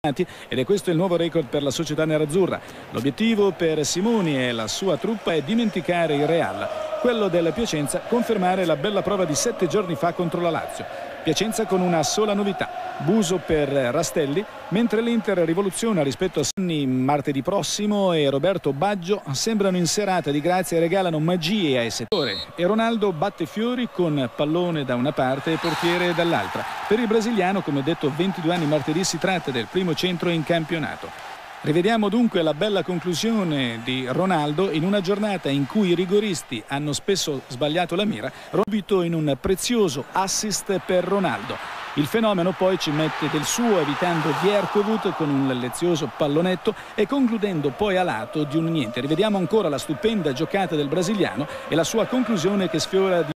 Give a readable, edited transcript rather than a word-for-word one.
ed è questo il nuovo record per la società nerazzurra. L'obiettivo per Simoni e la sua truppa è dimenticare il Real. Quello del Piacenza confermare la bella prova di 7 giorni fa contro la Lazio. Piacenza con una sola novità: Buso per Rastelli, mentre l'Inter rivoluziona rispetto a Sanni martedì prossimo e Roberto Baggio sembrano in serata di grazia e regalano magie ai settori. E Ronaldo batte Fiori con pallone da una parte e portiere dall'altra. Per il brasiliano, come ho detto, 22 anni martedì, si tratta del primo centro in campionato. Rivediamo dunque la bella conclusione di Ronaldo in una giornata in cui i rigoristi hanno spesso sbagliato la mira, subito in un prezioso assist per Ronaldo. Il fenomeno poi ci mette del suo evitando Vierkovut con un lezioso pallonetto e concludendo poi a lato di un niente. Rivediamo ancora la stupenda giocata del brasiliano e la sua conclusione che sfiora di